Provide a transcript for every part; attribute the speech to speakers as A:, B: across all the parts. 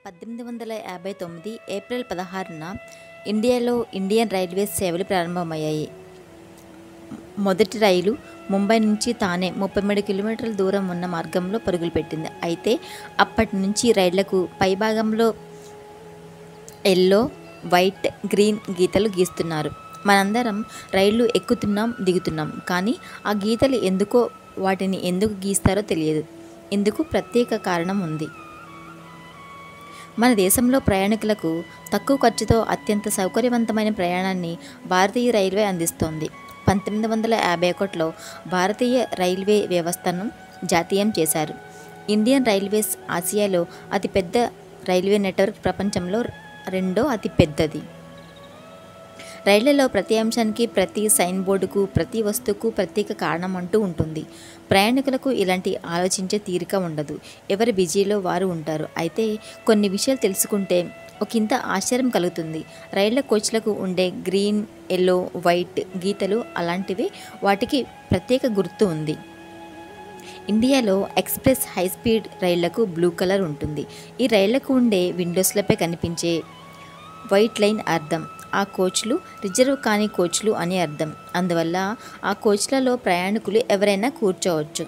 A: 1859 April 16న ఇండియాలో Indian railways సేవలు ప్రారంభమయ్యాయి. మొదటి రైలు ముంబై నుంచి థానే 33 కిలోమీటర్ల దూరం ఉన్న మార్గంలో పరుగులు పెట్టింది. అయితే అప్పటి నుంచి రైళ్లకు పైభాగంలో ఎల్లో, వైట్, గ్రీన్ గీతలు గీస్తున్నారు. మనందరం రైళ్లు ఎక్కుతున్నాం, దిగుతున్నాం. కానీ ఆ గీతలు ఎందుకో, వాటిని ఎందుకు గీస్తారో తెలియదు. ఇందుకు ప్రత్యేక కారణం ఉంది. మన దేశంలో ప్రయాణికులకు తక్కువ ఖర్చుతో అత్యంత సౌకర్యవంతమైన ప్రయాణాన్ని భారతీయ రైల్వే అందిస్తోంది. 1951లో భారతీయ రైల్వే వ్యవస్థను జాతీయం చేశారు. ఇండియన్ రైల్వేస్ ఆసియాలో అతిపెద్ద రైల్వే నెట్వర్క్, ప్రపంచంలో రెండో అతి పెద్దది. రైళ్లలో ప్రతి అంశానికి, ప్రతి సైన్ బోర్డుకు, ప్రతి వస్తువుకు ప్రత్యేక కారణం అంటూ ఉంటుంది. ప్రయాణికులకు ఇలాంటి ఆలోచించే తీరిక ఉండదు. ఎవరి బిజీలో వారు ఉంటారు. అయితే కొన్ని విషయాలు తెలుసుకుంటే ఒకంత ఆశ్చర్యం కలుగుతుంది. రైళ్ల కోచ్లకు ఉండే గ్రీన్, ఎల్లో, వైట్ గీతలు అలాంటివి. వాటికి ప్రత్యేక గుర్తు ఉంది. ఇండియాలో ఎక్స్ప్రెస్ హైస్పీడ్ రైళ్లకు బ్లూ కలర్ ఉంటుంది. ఈ రైళ్లకు ఉండే విండోస్లపై కనిపించే వైట్ లైన్ అర్థం ఆ కోచ్లు రిజర్వ్ కాని కోచ్లు అని అర్థం. అందువల్ల ఆ కోచ్లలో ప్రయాణికులు ఎవరైనా కూర్చోవచ్చు.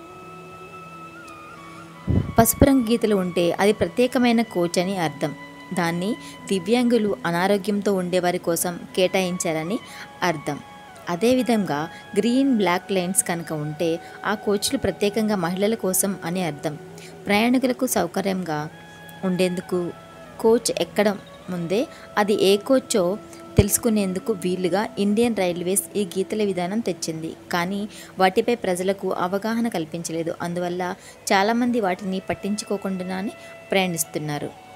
A: పసుపు రంగు గీతలు ఉంటే అది ప్రత్యేకమైన కోచ్ అని అర్థం. దాన్ని దివ్యాంగులు, అనారోగ్యంతో ఉండేవారి కోసం కేటాయించారని అర్థం. అదేవిధంగా గ్రీన్, బ్లాక్ లైన్స్ కనుక ఉంటే ఆ కోచ్లు ప్రత్యేకంగా మహిళల కోసం అని అర్థం. ప్రయాణికులకు సౌకర్యంగా ఉండేందుకు కోచ్ ఎక్కడం ముందే అది ఏ కోచో తెలుసుకునేందుకు వీలుగా ఇండియన్ రైల్వేస్ ఈ గీతల విధానం తెచ్చింది. కానీ వాటిపై ప్రజలకు అవగాహన కల్పించలేదు. అందువల్ల చాలామంది వాటిని పట్టించుకోకుండానే ప్రయాణిస్తున్నారు.